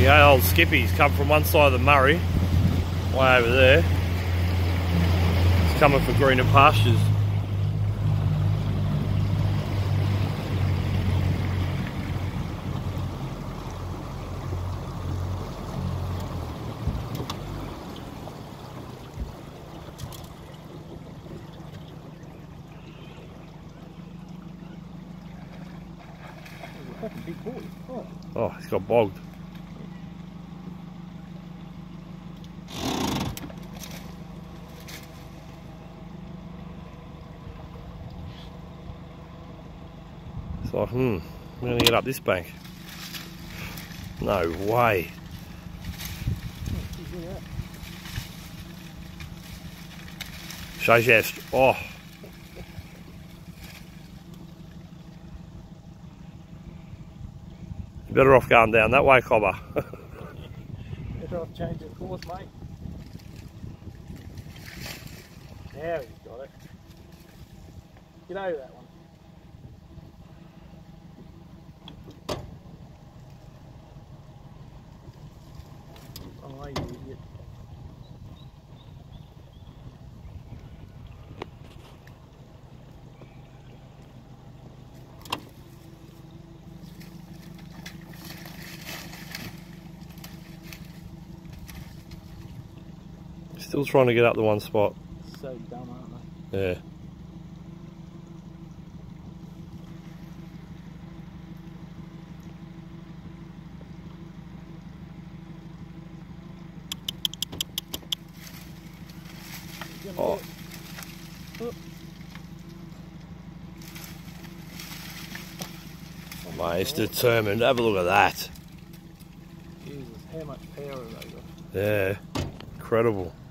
go, old Skippy's come from one side of the Murray, way over there. He's coming for greener pastures. That's a big boy. Oh, he's got bogged. It's like, I'm going to get up this bank. No way. Shows you how, oh. You're better off going down that way, Cobber. Better off changing course, mate. Now he's got it. Get over that one. Oh, you idiot. Still trying to get up the one spot. So dumb, aren't they? Yeah. Oh. Oh, mate, it's determined. Have a look at that. Jesus, how much power have they got? Yeah, incredible.